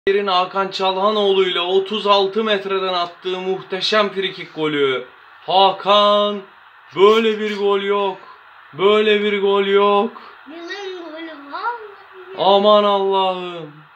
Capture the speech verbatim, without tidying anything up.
Yerin Hakan Çalhanoğlu ile otuz altı metreden attığı muhteşem frikik golü. Hakan, böyle bir gol yok. Böyle bir gol yok. Yılın golü vallahi. Aman Allah'ım.